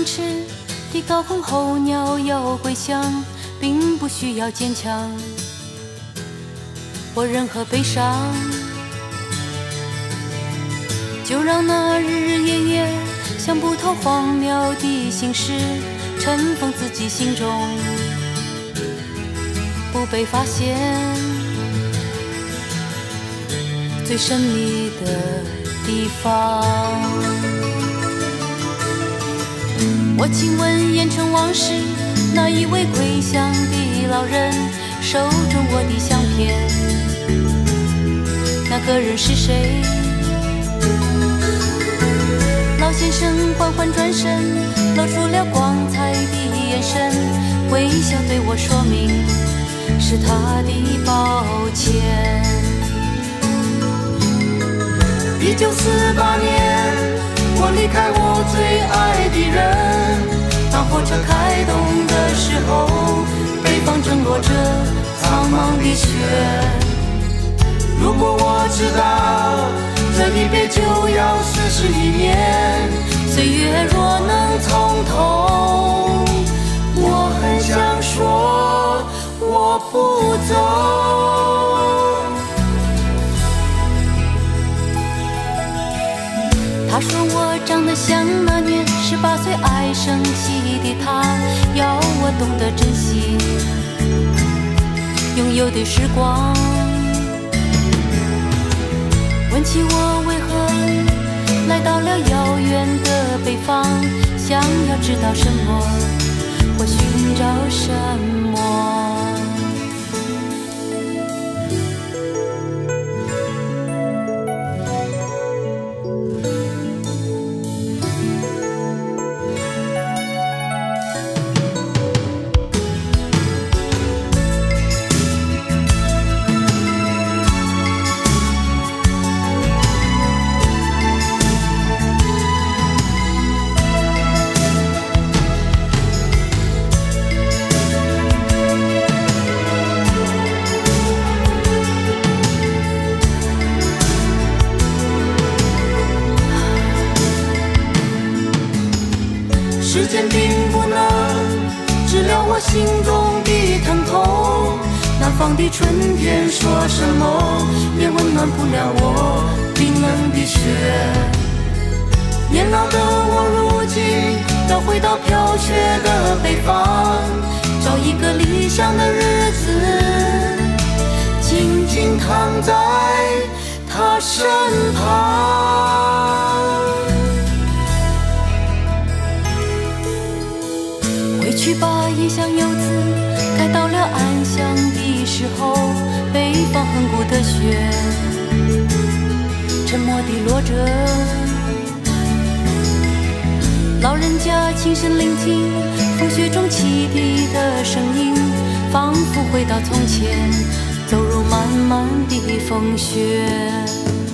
驰的高空候鸟要归乡，并不需要坚强或任何悲伤，就让那日日夜夜想不透荒谬的心事尘封自己心中，不被发现。最神秘的地方，我亲吻盐城往事那一位归乡的老人，手中我的相片，那个人是谁？老先生缓缓转身，露出了光彩的眼神，微笑对我说明是他的抱歉。1948年，我离开我最爱的人，当火车开动的时候，北方正落着苍茫的雪。如果我知道这一别就要41年，岁月若能从头，我很想说我不走。他说我长得像那年18岁爱生气的他，要我懂得珍惜拥有的时光。问起我为何来到了遥远的北方，想要知道什么或寻找什么。时间并不能治疗我心中的疼痛，南方的春天说什么也温暖不了我冰冷的雪。年老的我如今要回到飘雪的北方，找一个理想的日子，静静躺在他身旁。回去吧，也像游子，该到了安详的时候，北方恒古的雪沉默地落着。老人家轻声聆听风雪中汽笛的声音，仿佛回到从前，走入漫漫的风雪。